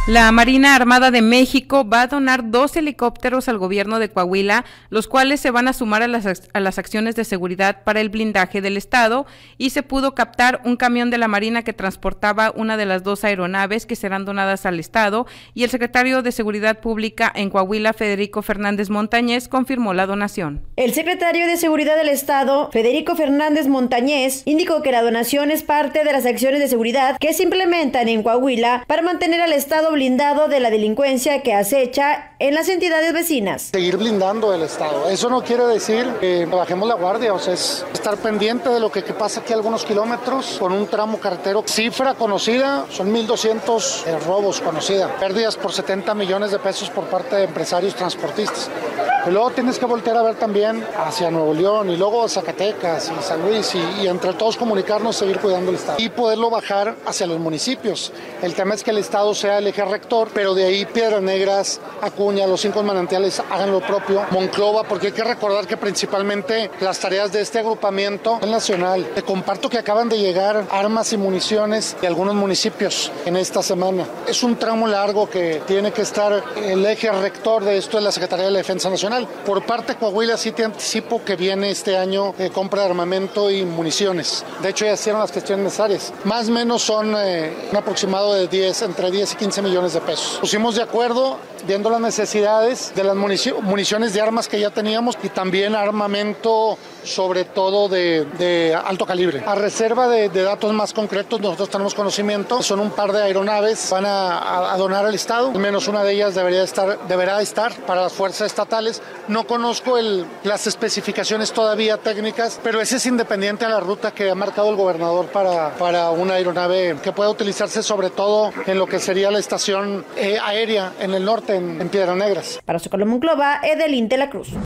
La Marina Armada de México va a donar 2 helicópteros al gobierno de Coahuila, los cuales se van a sumar a las acciones de seguridad para el blindaje del estado, y se pudo captar un camión de la Marina que transportaba una de las 2 aeronaves que serán donadas al estado, y el secretario de Seguridad Pública en Coahuila, Federico Fernández Montañez, confirmó la donación. El secretario de Seguridad del estado, Federico Fernández Montañez, indicó que la donación es parte de las acciones de seguridad que se implementan en Coahuila para mantener al estado blindado de la delincuencia que acecha en las entidades vecinas. Seguir blindando el estado. Eso no quiere decir que bajemos la guardia, o sea, es estar pendiente de lo que pasa aquí a algunos kilómetros con un tramo carretero. Cifra conocida, son 1,200 robos conocida. Pérdidas por 70 millones de pesos por parte de empresarios transportistas. Y luego tienes que voltear a ver también hacia Nuevo León y luego Zacatecas y San Luis y entre todos comunicarnos, seguir cuidando el estado y poderlo bajar hacia los municipios. El tema es que el estado sea el eje rector, pero de ahí Piedras Negras, Acuña, los 5 manantiales hagan lo propio, Monclova, porque hay que recordar que principalmente las tareas de este agrupamiento es nacional. Te comparto que acaban de llegar armas y municiones de algunos municipios en esta semana. Es un tramo largo que tiene que estar el eje rector de esto, es la Secretaría de la Defensa Nacional. Por parte de Coahuila sí te anticipo que viene este año compra de armamento y municiones. De hecho ya hicieron las gestiones necesarias. Más o menos son un aproximado de entre 10 y 15 millones de pesos. Pusimos de acuerdo viendo las necesidades de las municiones de armas que ya teníamos y también armamento sobre todo de alto calibre. A reserva de datos más concretos, nosotros tenemos conocimiento, son un par de aeronaves, van a donar al estado, al menos una de ellas deberá estar para las fuerzas estatales. No conozco las especificaciones todavía técnicas, pero ese es independiente a la ruta que ha marcado el gobernador para una aeronave que pueda utilizarse sobre todo en lo que sería la estación aérea en el norte, en Piedras Negras. Para Zócalo Monclova, Edelín de la Cruz.